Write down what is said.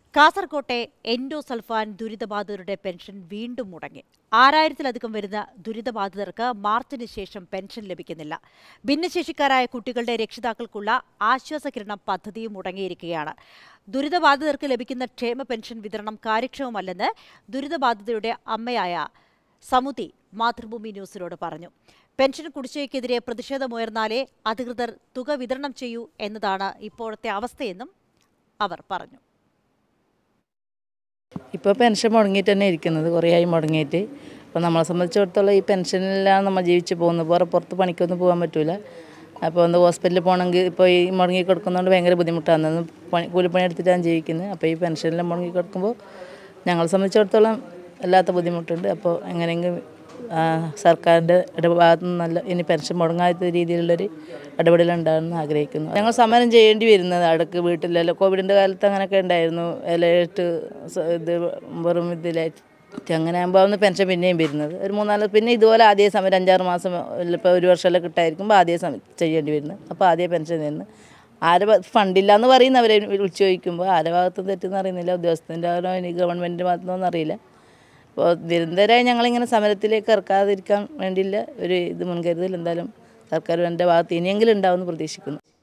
കാസർകോട്ടെ endosulfan ദുരിതബാധിതരുടെ pension വീണ്ടും മുടങ്ങി. 6000-ലധികം വരുന്ന ദുരിതബാധിതർക്ക് മാർച്ചിന് ശേഷം പെൻഷൻ ലഭിക്കുന്നില്ല. ഭിന്നശേഷിക്കാരായ കുട്ടികളുടെ രക്ഷിതാക്കൾക്കുള്ള ആശ്വാസകിരണം പദ്ധതിയും മുടങ്ങിയിരിക്കുകയാണ്. ദുരിതബാധിതർക്ക് ലഭിക്കുന്ന ക്ഷേമ പെൻഷൻ വിതരണം കാര്യക്ഷമമല്ലെന്ന് ദുരിതബാധിതരുടെ അമ്മയായ സമുതി മാതൃഭൂമി ന്യൂസിനോട് പറഞ്ഞു. പെൻഷൻ കുടിശ്ശികയ്ക്കെതിരെ പ്രതിഷേധമുയർന്നാലേ അധികൃതർ തുക വിതരണം ചെയ്യൂ എന്നതാണ് ഇപ്പോഴത്തെ അവസ്ഥയെന്നും അവർ പറഞ്ഞു. ഇപ്പോൾ പെൻഷൻ മുടങ്ങിയിട്ട് തന്നെ ഇരിക്കുന്നത്, കുറേയായി മുടങ്ങിയിട്ട്. അപ്പോൾ നമ്മളെ സംബന്ധിച്ചിടത്തോളം ഈ പെൻഷനിലാണ് നമ്മൾ ജീവിച്ച് പോകുന്നത്. വേറെ പുറത്ത് പണിക്കൊന്നും പോകാൻ പറ്റില്ല. അപ്പോൾ ഒന്ന് ഹോസ്പിറ്റലിൽ പോകണമെങ്കിൽ ഇപ്പോൾ ഈ മുടങ്ങി കിടക്കുന്നതുകൊണ്ട് ഭയങ്കര ബുദ്ധിമുട്ടാണ്. കൂലിപ്പണി എടുത്തിട്ടാണ് ജീവിക്കുന്നത്. അപ്പോൾ ഈ പെൻഷനിൽ മുടങ്ങി കിടക്കുമ്പോൾ ഞങ്ങളെ സംബന്ധിച്ചിടത്തോളം വല്ലാത്ത ബുദ്ധിമുട്ടുണ്ട്. അപ്പോൾ എങ്ങനെയെങ്കിലും സർക്കാരിൻ്റെ ഭാഗത്തു നിന്ന് നല്ല ഇനി പെൻഷൻ മുടങ്ങാത്ത രീതിയിലുള്ളൊരു ഇടപെടലുണ്ടാകുമെന്ന് ആഗ്രഹിക്കുന്നു. ഞങ്ങൾ സമരം ചെയ്യേണ്ടി വരുന്നത് അടുക്ക് വീട്ടിലല്ലോ. കോവിഡിൻ്റെ കാലത്ത് അങ്ങനെയൊക്കെ ഉണ്ടായിരുന്നു. ഇലയിട്ട് ഇത് വെറും ഇതിലായിട്ട് അങ്ങനെ ആകുമ്പോൾ അന്ന് പെൻഷൻ പിന്നെയും വരുന്നത് ഒരു 3-4 പിന്നെ ഇതുപോലെ ആദ്യ സമയം 5-6 മാസം ഇപ്പോൾ ഒരു വർഷമെല്ലാം കിട്ടായിരിക്കുമ്പോൾ ആദ്യ സമയം ചെയ്യേണ്ടി വരുന്നത്. അപ്പോൾ ആദ്യ പെൻഷൻ തരുന്നത് ആരെ ഫണ്ടില്ല എന്ന് പറയുന്നവരെ വിളിച്ചു ചോദിക്കുമ്പോൾ ആരെ ഭാഗത്തും തെറ്റെന്ന് അറിയുന്നില്ല. ഉദ്യോഗസ്ഥൻ്റെ ആണോ ഇനി ഗവൺമെൻറ്റിൻ്റെ ഭാഗത്തുനിന്നോ അറിയില്ല. അപ്പോൾ നിരന്തരമായി ഞങ്ങളിങ്ങനെ സമരത്തിലേക്ക് ഇറക്കാതിരിക്കാൻ വേണ്ടിയില്ല ഒരു ഇത് മുൻകരുതൽ എന്തായാലും സർക്കാർ എൻ്റെ ഭാഗത്ത് ഇനിയെങ്കിലും ഉണ്ടാവുമെന്ന് പ്രതീക്ഷിക്കുന്നു.